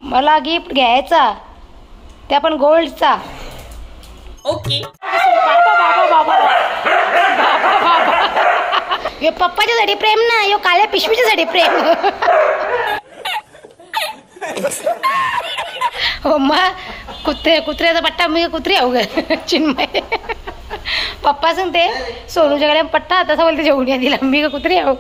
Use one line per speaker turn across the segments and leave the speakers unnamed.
मला गिफ्ट घ्यायचा, त्या पण गोल्डचा.
ओके.
हे पप्पाच्यासाठी प्रेम ना, यो काळ्या पिशवीच्यासाठी प्रेम. हो मग कुत्र्याचा पट्टा मी कुत्री आहो ग चिन्मय. पप्पा सांगते सोनूच्याकडे पट्टा तसा बोलते जेवढ्या दिला मी का कुत्री आहो.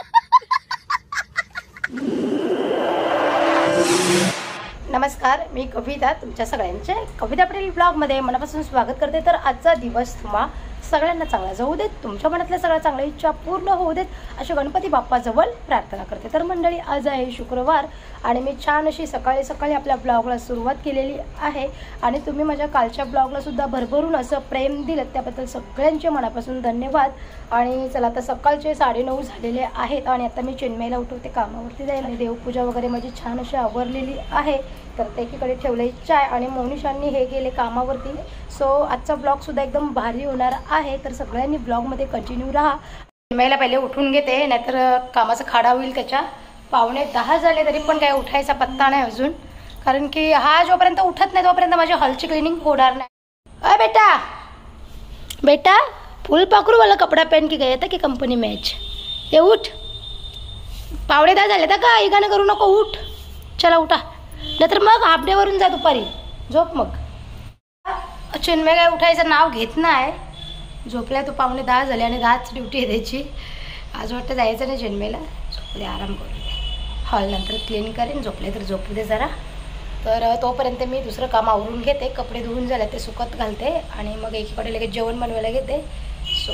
नमस्कार, मी कविता तुमच्या सगळ्यांचे कविता पटेल ब्लॉगमध्ये मनापासून स्वागत करते. तर आजचा दिवस तुम्हा सगळ्यांना चांगला जाऊ देत, तुमच्या मनातल्या सगळ्या चांगल्या इच्छा पूर्ण होऊ देत अशी गणपती बाप्पाजवळ प्रार्थना करते. तर मंडळी, आज आहे शुक्रवार आणि मी छान अशी सकाळी आपल्या ब्लॉगला सुरुवात केलेली आहे. आणि तुम्ही माझ्या कालच्या ब्लॉगला सुद्धा भरभरून असं प्रेम दिलं, त्याबद्दल सगळ्यांचे मनापासून धन्यवाद. आणि चला, आता सकाळचे 9:30 झालेले आहेत आणि आता मी चिन्मयला उठवते कामावरती जाईल. आणि देवपूजा वगैरे माझी छान अशी आवरलेली आहे. तर ते एकीकडे ठेवले चाय आणि मोनिशांनी हे गेले कामावरती. सो आजचा ब्लॉगसुद्धा एकदम भारी होणार आहे. तर सगळ्यांनी ब्लॉगमध्ये कंटिन्यू राहा. चिन्मयला पहिले उठून घेते, नाहीतर कामाचा खाडा होईल. त्याच्या 9:15 झाले तरी पण काय उठायचा पत्ता नाही अजून, कारण की हा जोपर्यंत उठत नाही तोपर्यंत माझी हॉलची क्लिनिंग होणार नाही. अ बेटा फुल पाखरू वाला कपड़ा पहन के गया था कि कंपनी मैच. ये उठ, 9:15 झाले तर का इगाणं करू नको, उठ. चला उठा, नाहीतर मग हाफ डे वरून जा दुपारी झोप. मग चिन्मय काय उठायचं नाव घेत नाही, झोपलाय तो. 9:15 झाले आणि 10च ड्युटी आहे त्याची. आज वाटतं जायचं नाही चिन्मयला, झोपले आराम करू दे. हॉल नंतर क्लीन करेन, झोपले तर झोपू दे जरा. तर तोपर्यंत मी दुसरं काम आवरून घेते. कपडे धुवून झाले ते सुकत घालते आणि मग एकीकडे लगेच जेवण बनवायला घेते. सो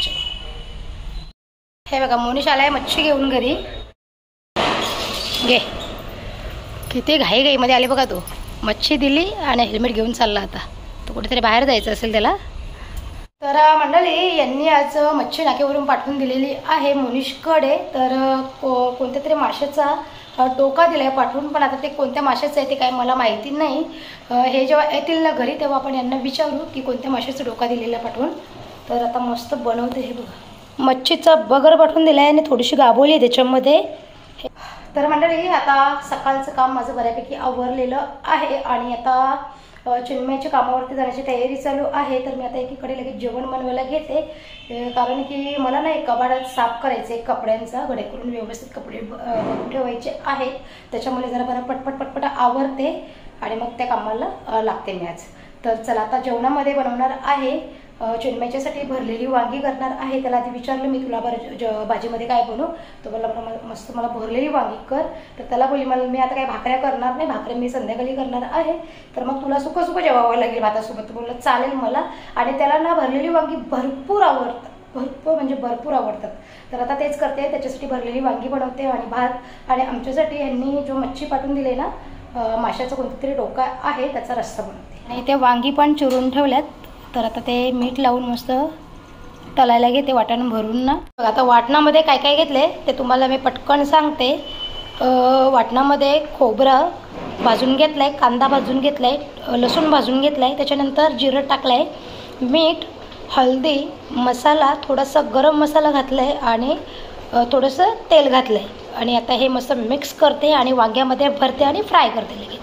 हे बघा, मोनिश आलाय मच्छी घेऊन घरी. घे, किती घाईमध्ये आले बघा. तो मच्छी दिली आणि हेल्मेट घेऊन चालला. आता तो कुठेतरी बाहेर जायचं असेल त्याला. तर मंडळी, यांनी आज मच्छी नाक्यावरून पाठवून दिलेली आहे मोनिशकडे. तर कोणत्या तरी माशाचा डोका दिला आहे पाठवून, पण आता ते कोणत्या माशाचं आहे ते काय मला माहिती नाही. हे जेव्हा येतील ना घरी तेव्हा आपण यांना विचारू की कोणत्या माशाचा डोका दिलेला पाठवून. तर आता मस्त बनवते. हे बघा, मच्छीचा बगर पाठवून दिला आहे आणि थोडीशी गाभोली आहे त्याच्यामध्ये. तर मंडळी, आता सकाळचं काम माझं बऱ्यापैकी आवरलेलं आहे आणि आता चिन्मयच्या कामावरती जाण्याची तयारी चालू आहे. तर मी आता एकीकडे लगेच जेवण बनवायला घेते, कारण की मला ना एक कबाडात साफ करायचे कपड्यांचा घडे करून व्यवस्थित कपडे भरून ठेवायचे आहेत. त्याच्यामुळे जरा बरं पटपट आवरते आणि मग त्या कामाला लागते मी आज. तर चला, आता जेवणामध्ये बनवणार आहे चिन्मयच्यासाठी भरलेली वांगी करणार आहे. त्याला आधी विचारलं मी, तुला बरं भाजीमध्ये काय बनवू? तो बोलला मस्त मला भरलेली वांगी कर. तर त्याला बोलली मी आता काही भाकऱ्या करणार नाही, भाकऱ्या मी संध्याकाळी करणार आहे. तर मग तुला सुकं जेवावं लागेल भातासोबत. बोललं चालेल मला. आणि त्याला ना भरलेली वांगी भरपूर आवडतात. तर आता तेच करते, त्याच्यासाठी भरलेली वांगी बनवते आणि भात. आणि आमच्यासाठी यांनी जो मच्छी पाठवून दिले ना, माशाचा कोणता तरी डोका आहे, त्याचा रस्सा बनवते. आणि ते वांगी पण चिरून ठेवल्यात. तर आता ते मीठ लावून मस्त तळायला घेते वाटण भरून ना. आता वाटणामध्ये काय काय घेतले ते तुम्हाला मी पटकन सांगते. वाटणामध्ये खोबरं भाजून घेतलं आहे, कांदा भाजून घेतला आहे, लसूण भाजून घेतला आहे, त्याच्यानंतर जिरं टाकलं आहे, मीठ, हळदी, मसाला, थोडासा गरम मसाला घातला आहे आणि थोडंसं तेल घातलं आहे. आणि आता हे मस्त मिक्स करते आणि वांग्यामध्ये भरते आणि फ्राय करते लगेच.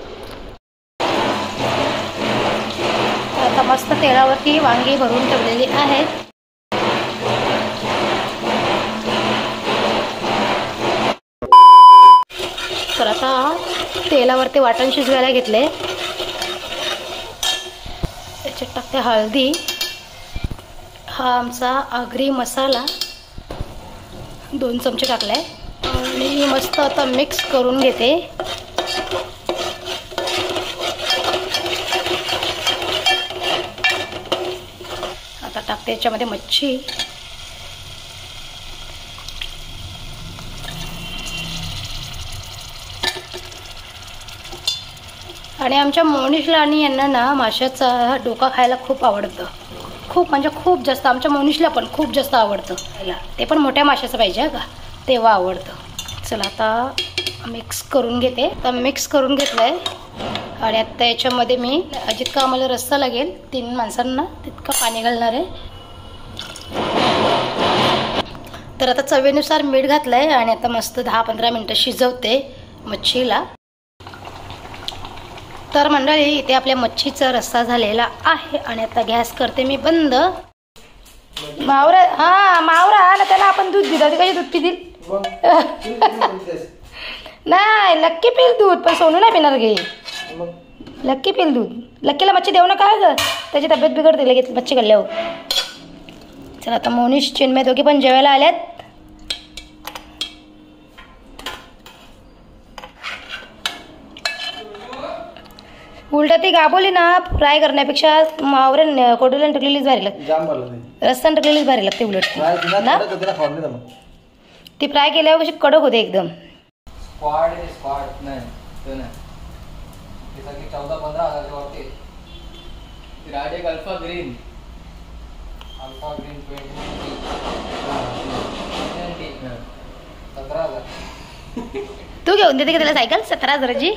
आता मस्त तेलावरती वांगी भरून ठेवलेली आहेत. तर आता तेलावरती वाटण शिजवायला घेतले. त्याच्यात टाकते हळदी, हा आमचा आगरी मसाला 2 चमचे टाकलाय आणि मस्त आता मिक्स करून घेते. आता टाकते याच्यामध्ये मच्छी. आणि आमच्या मोनिशला आणि यांना ना माशाचा डोका खायला खूप आवडतं. खूप म्हणजे खूप जास्त. आमच्या मोनिशला पण खूप जास्त आवडतं खायला. ते पण मोठ्या माशाचं पाहिजे का, तेव्हा आवडतं. चला, आता मिक्स करून घेते. आता मिक्स करून घेतलं आहे आणि आता याच्यामध्ये मी जितका आम्हाला रस्सा लागेल 3 माणसांना तितकं पाणी घालणार आहे. तर आता चवीनुसार मीठ घातलं आहे आणि आता मस्त 10-15 मिनटं शिजवते मच्छीला. तर मंडळी इथे आपल्या मच्छीचा रस्सा झालेला आहे आणि आता गॅस करते मी बंद. मावरा मावरा आला त्याला आपण दूध दिलं, कशी दूध पितील? नाही लक्की पिल दूध, पण सोनू नाही पिणार घे. लक्की पिल दूध. लक्कीला मच्छी देऊ नका ग, त्याची तब्येत बिघडते लगेच मच्छी खाल्ल्यावर. चला आता मोनिश चिन्मय दोघे पण जेवायला आल्यात. उलटा ती गाबोली ना फ्राय करण्यापेक्षा मावरण कोडूला टाकलेलीच भारी लागते, रस्त्यानं टाकलेलीच भारी लागते उलट ना. ती फ्राय केल्यावर कशी कडक होते एकदम. तू घेऊन देते का त्याला सायकल 17,000ची?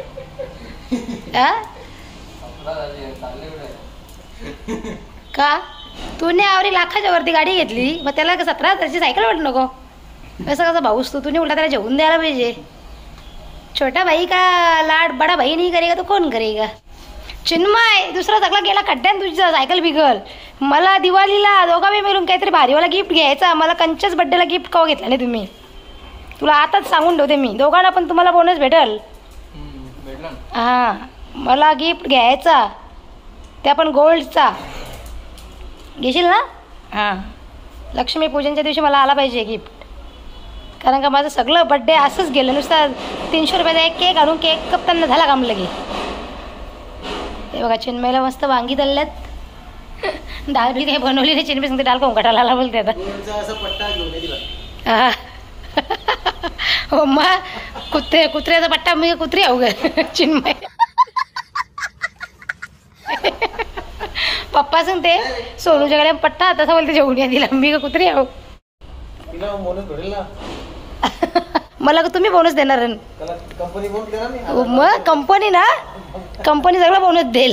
का तूने आवरी लाखाच्या वरती गाडी घेतली, मग त्याला 17,000ची सायकल वाटत नको? कसं कसं भाऊस तू उलटा त्याला जेवून द्यायला पाहिजे. छोटा भाई का लाड बडा भाई नाही करेगा तो कोण करेगा? चिन्मय दुसरा सगळा गेला खड्ड्यान, तुझा सायकल बिघल. मला दिवाळीला दोघा मी मिळून काहीतरी भारीवाला गिफ्ट घ्यायचा. मला कंच्याच बड्डेला गिफ्ट कवा घेतला नाही तुम्ही? तुला आताच सांगून ठेवते मी, दोघांना पण तुम्हाला बोनस भेटल. हां मला गिफ्ट घ्यायचा, त्या पण गोल्डचा. घेशील ना? हां लक्ष्मीपूजनच्या दिवशी मला आला पाहिजे गिफ्ट, कारण का माझं सगळं बड्डे असंच गेलं. नुसतं 300 रुपयाचा एक केक आणून केक कपताना झाला काम लगे. ते बघा चिन्मयला मस्त वांगी तळल्यात. डाळ बी काही बनवली नाही. चिन्मय सांगते डाळ कोंकटाला आला बोलते आता. हां हो मग कुत्र्याचा पट्टा मी कुत्री आहो ग चिन्मय. पप्पा सांगते सोनूच्या कडे पट्टा तसा बोलते जेवून या दिला, मी का कुत्री आहो. मला तुम्ही बोनस देणार मग? कंपनी ना, कंपनी सगळं बोनस देईल.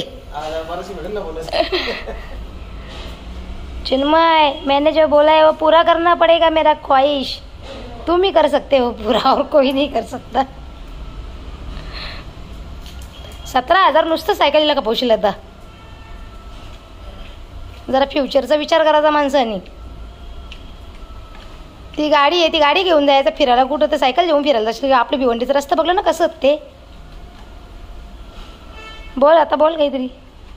चिन्मय मैंने जो बोला है वो पूरा करना पड़ेगा मेरा ख्वाहिश. तुम ही कर सकते हो पूरा, और कोई नहीं कर सकता. 17,000 नुसतं सायकलीला कपवशील आता. जरा फ्युचरचा विचार करायचा माणसाने. ती गाडी आहे, ती गाडी घेऊन जायचं फिरायला कुठं, तर सायकल घेऊन फिरायला जाशील. आपलं भिवंडीचं रस्ता बघलं ना कसं ते. बोल आता, बोल काहीतरी.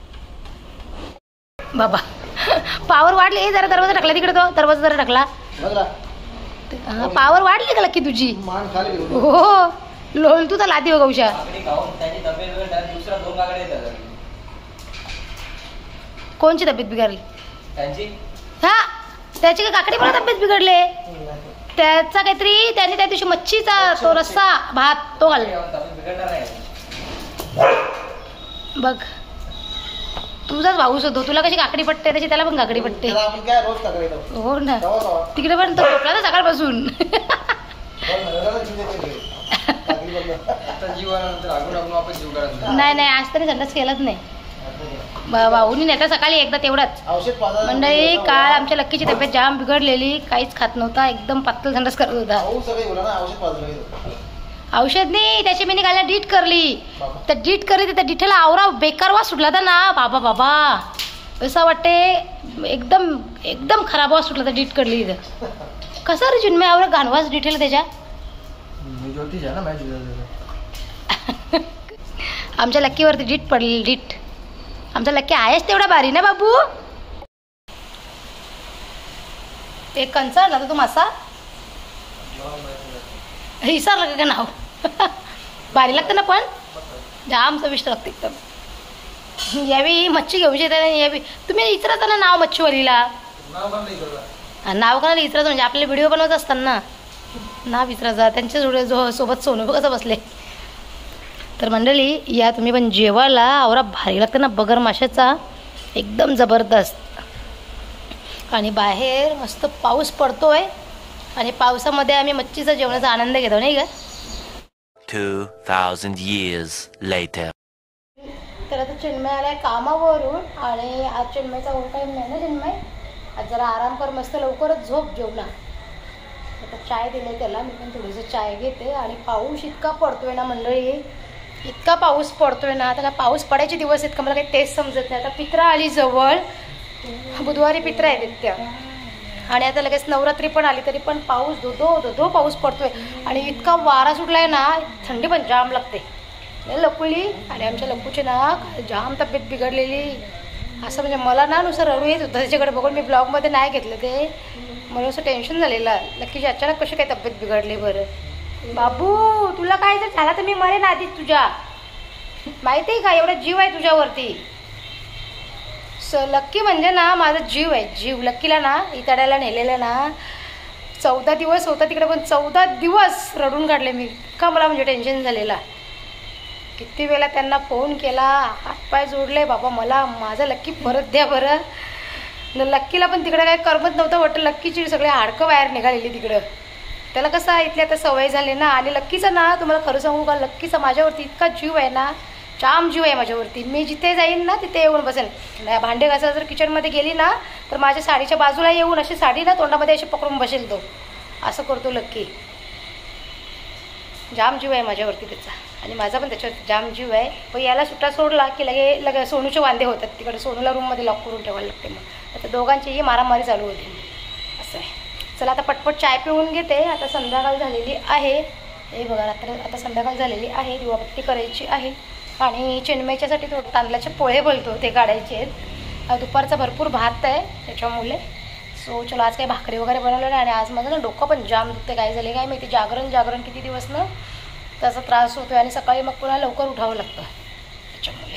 बाबा पावर वाढली जरा. दरवाजा टाकला तिकडे, तो दरवाजा जरा टाकला. पावर वाढली का लक्की तुझी? हो लोल तू तर लादी हो गौशा. कोणची तब्येत बिघडली? हा त्याची का काकडी मला तब्येत बिघडले. त्याचा काहीतरी त्याने त्या दिवशी मच्छीचा तो रस्सा भात तो घालला बघ. तुझाच भाऊस होतो, तुला कशी काकडी पटते तशी त्याला पण काकडी पटते. हो ना तिकडे पण तो झोपला ना सकाळपासून. नाही आज तरी संडास केलाच नाही भाऊनी नेता सकाळी एकदा तेवढाच. मंडळी काल आमच्या लक्कीची तब्येत जाम बिघडलेली, काहीच खात नव्हता, एकदम पातळ संडास करत होता. औषध नाही त्याची मी निघाल्या डीट करली. तर डीट करली त्या डिठेला आवरा बेकार वास सुटला था ना बाबा बाबा. असं वाटते एकदम एकदम खराब वास सुटला तर डीट करली. कसं रे चिन्मय आवरा घाणवास डिठेला त्याच्या. आमच्या लक्कीवरती डीट पडली डीट. आमचा लक्की आहेच तेवढा भारी ना बाबू. एक कंचा ना तो मासा विसरलं का नाव. भारी लागतं ना पण जाम चविष्ट लागतं एकदम. यावी मच्छी घेऊची यावी तुम्ही विचारता ना नाव मच्छीवालीला. नाव कोणाला विचारायचं म्हणजे आपले व्हिडिओ बनवत असताना नाव विचारायचा. त्यांच्या सोबत सोनू कसं बसले. तर मंडळी या तुम्ही पण जेवायला आवरा भारी लागतं ना बगर माशाचा एकदम जबरदस्त. आणि बाहेर मस्त पाऊस पडतोय आणि पावसामध्ये आम्ही मच्छीचा जेवणाचा आनंद घेतो नाही का.
2000 years later.
तर आता चिन्मय आलाय कामावरून आणि आज चिन्मयचा ओव्हर टाईम नाही ना. चिन्मय आज जरा आराम कर, मस्त लवकरच झोप जेवला. आता चाय दिले त्याला, मी पण थोडीशी चाय घेते. आणि पाऊस इतका पडतोय ना मंडळी इतका पाऊस पडतोय ना, आता काय पाऊस पडायचे दिवस आहेत का मला काही तेच समजत नाही. आता पित्रा आली जवळ, बुधवारी पित्रा आहे त्या, आणि आता लगेच नवरात्री पण आली तरी पण पाऊस धो पाऊस पडतोय. आणि इतका वारा सुटलाय ना, थंडी पण जाम लागते. लकुली आणि आमच्या लक्कूची ना जाम तब्येत बिघडलेली. असं म्हणजे मला ना नुसतं रडू येत होतं त्याच्याकडे बघून. मी ब्लॉगमध्ये नाही घेतलं ते, मला असं टेन्शन झालेलं. लक्कीची अचानक कशी काय तब्येत बिघडली बरं. बाबू तुला काय जर झाला तर मी मरेन आधीच तुझ्या, माहिती आहे का, एवढा जीव आहे तुझ्यावरती. लक्की म्हणजे ना माझा जीव आहे, जीव. लक्कीला ना इताड्याला नेलेलं ना 14 दिवस होता तिकडे, पण 14 दिवस रडून काढले मी. का मला म्हणजे टेन्शन झालेला. किती वेळा त्यांना फोन केला, हातपाय जोडले, बाबा मला माझं लक्की परत द्या बरं. लक्कीला पण तिकडे काय करमत नव्हतं वाटतं. लक्कीची सगळे हाडकं बाहेर निघालेली तिकडं. त्याला कसं इथली आता सवय झाली ना. आणि लक्कीचं ना तुम्हाला खरं सांगू का, लक्कीचा माझ्यावरती इतका जीव आहे ना, जाम जीव आहे माझ्यावरती. मी जिथे जाईन ना तिथे येऊन बसेल. भांडे घासायला जर किचनमध्ये गेली ना तर माझ्या साडीच्या बाजूला येऊन अशी साडी ना तोंडामध्ये अशी पकडून बसेल तो. असं करतो लक्की. जाम जीव आहे माझ्यावरती त्याचा, आणि माझा पण त्याच्यावरती जाम जीव आहे. पण याला सुट्टा सोडला की लगे सोनूचे वांदे होतात तिकडे. सोनूला रूममध्ये लॉक करून ठेवायला लागते. मग आता दोघांचीही मारामारी चालू होती. असं आहे. चला आता पटपट चाय पिऊन घेते. आता संध्याकाळ झालेली आहे. हे बघा आता संध्याकाळ झालेली आहे. दिवाबत्ती करायची आहे. आणि चिन्मयच्यासाठी थोडं तांदळाचे पोहे बोलतो ते काढायचे आहेत. दुपारचा भरपूर भात आहे त्याच्यामुळे. सो चला आज काही भाकरी वगैरे बनवलं नाही. आणि आज माझं ना डोकं पण जाम दुखते. काय झाले काय माहिती, जागरण किती दिवस ना त्याचा त्रास होतो. आणि सकाळी मग पुन्हा लवकर उठावं लागतं त्याच्यामुळे.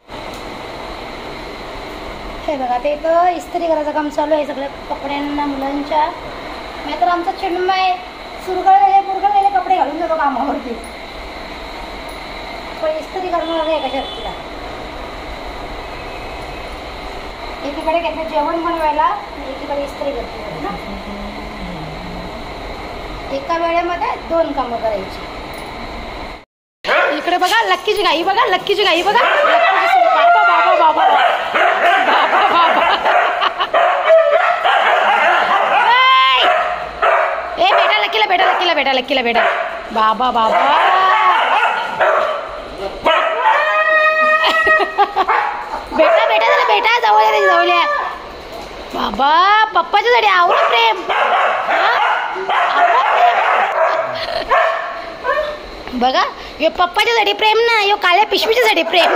हे बघा ते इथं इस्त्री करायचं काम चालू आहे सगळ्या कपड्यांना मुलांच्या. नाही तर आमचा चिन्मय पुरगळलेले कपडे घालून जातो कामावरती. पण इस्त्री करणार नाही एका शर्तीला. एकीकडे घेतलं जेवण बनवायला, एकीकडे इस्त्री करते ना. एका वेळेमध्ये 2 कामं करायची. इकडे बघा लक्कीची गाई, बघा लक्कीची गाई, बघा बाबा बाबा बाबा बाबा बाबा. ए बेटा लक्कीला बेटा बाबा बाबा. बेटा जवळ बाबा. पप्पाच्या साठी आवडा प्रेम. बघा यो पप्पाच्या साठी प्रेम ना, यो काळ्या पिशवीच्या साठी प्रेम.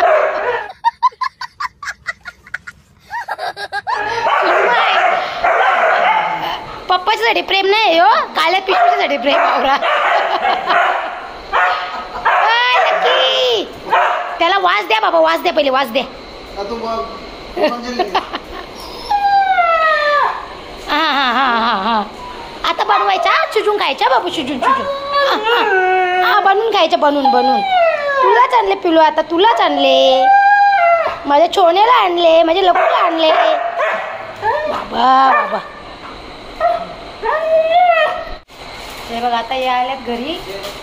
पप्पाच्या साठी प्रेम नाही यो, काळ्या पिशवीच्या साठी प्रेम. आवरा त्याला वास द्या बाबा, वास द्या पहिले, वास द्या. हा आता बनवायचा, चुजून खायचा बाबू, चुजून हा बनवून खायचं, बनवून. तुलाच आणले पिलू, आता तुलाच आणले, माझ्या छोण्याला आणले, माझ्या लपूला आणले. बाबा हे बघा आता या आल्यात घरी.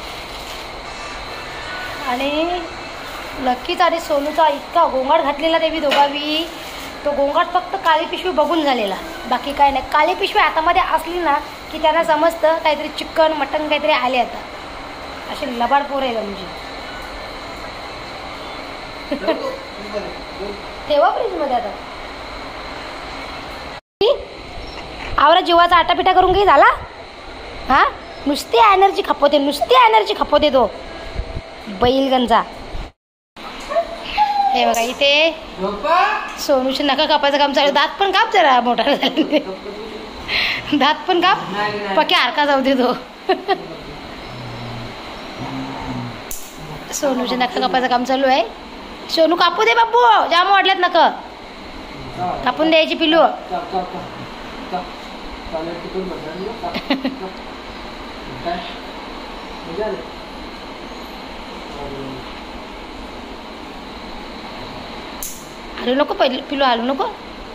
आणि लक्कीचा आणि सोनूचा इतका गोंगाट घातलेला देवी दोघावी. तो गोंगाट फक्त काळी पिशवी बघून झालेला, बाकी काय नाही. काळी पिशवी हातामध्ये असली ना की त्यांना समजतं काहीतरी चिकन मटन काहीतरी आले. आता असे लबाड पोर आहे म्हणजे. ठेवा फ्रीजमध्ये. आता आवरा जीवाचा आटापिटा करून घे झाला. हा नुसती एनर्जी खपवते तो बैलगंजा. हे बघा इथे सोनूचे नका कापायचं काम चालू. दात पण काप जरा, मोठा झाला दात पण काप, पक्या आरका जाऊ दे तो. सोनूचे नका कापायचं काम चालू आहे. सोनू कापू दे बाबू, जाम वाढल्यात नका, कापून द्यायची पिलू. हलू नको पहिले पिलू, हलू नको.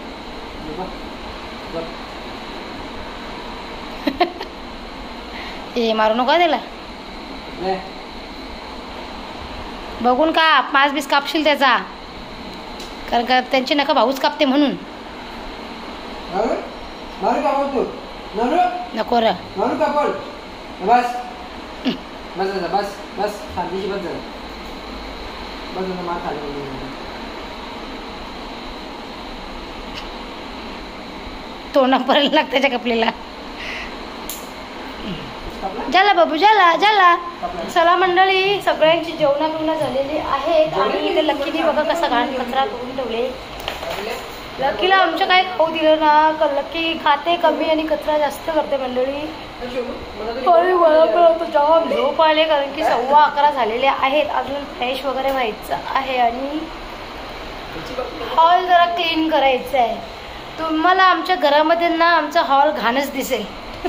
ए मारू नको त्याला. बघून का मांस बीस कापशील त्याचा, कारण का त्यांची नका भाऊच कापते म्हणून. नको र तोंडापर्यंत लागतं त्याच्या कपलीला. झाला बाबू, झाला झाला. चला मंडळी, सगळ्यांची जेवणा झालेली आहेत आणि इथे लकीने बघा कसा घाण कचरा करून ठेवले. लकीला आमच्या काय खाऊ दिलं ना, लकी खाते कमी आणि कचरा जास्त करते मंडळी. आणि मला पण आता जाम झोप आले, कारण की 11:15 झालेले आहेत. अजून फ्रेश वगैरे व्हायचं आहे आणि हॉल जरा क्लीन करायचं आहे. तुम्हाला आमच्या घरामध्ये ना आमचा हॉल घाणच दिसेल.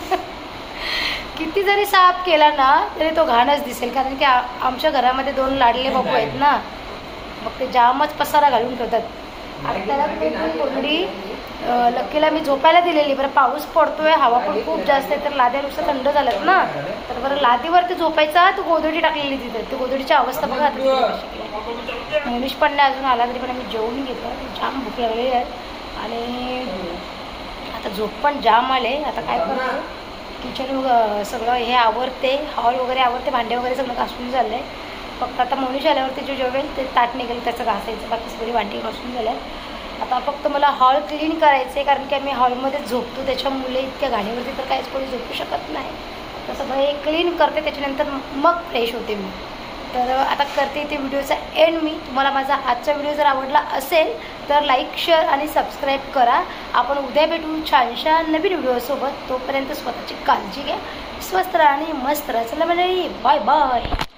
किती जरी साफ केला ना तरी तो घाणच दिसेल, कारण की आमच्या घरामध्ये 2 लाडले बाबू आहेत ना, मग ते जामच पसारा घालून ठेवतात. आणि त्याला कोंबडी लकीला मी झोपायला दिलेली. बरं पाऊस पडतोय, हवा पण खूप जास्त आहे, तर लाद्या नुसतं थंड झाल्यात ना, तर बरं लादीवरती झोपायचा तो गोधडी टाकलेली तिथे. ती गोधडीची अवस्था बघा आता. मनीष पण नाही अजून आला, तरी पण आम्ही जेवून घेतो. जाम भूक लागलेली आहे आणि आता झोप पण जाम आले. आता काय करतो, किचन सगळं हे आवरते, हॉल वगैरे आवरते, भांडे वगैरे सगळं घासून झालं आहे. फक्त आता मनुष्य आल्यावरती जो जेवेल ते ताट निघेल त्याचं घासायचं, बाकी सगळी भांडी घासून झालं आहे. आता फक्त मला हॉल क्लीन करायचं आहे, कारण की आम्ही हॉलमध्ये झोपतो, त्याच्यामुळे इतक्या घाणीवरती तर काहीच कोणी झोपू शकत नाही. तर सगळं हे क्लीन करते, त्याच्यानंतर मग फ्रेश होते मी. तर आता करते ते व्हिडिओचा एंड मी. तुम्हाला माझा आजचा व्हिडिओ जर आवडला असेल तर लाईक, शेअर आणि सबस्क्राईब करा. आपण उद्या भेटू छानशा नवीन व्हिडिओसोबत. तोपर्यंत स्वतःची काळजी घ्या, स्वस्त राहा आणि मस्त राहा. चला मंडळी, बाय बाय.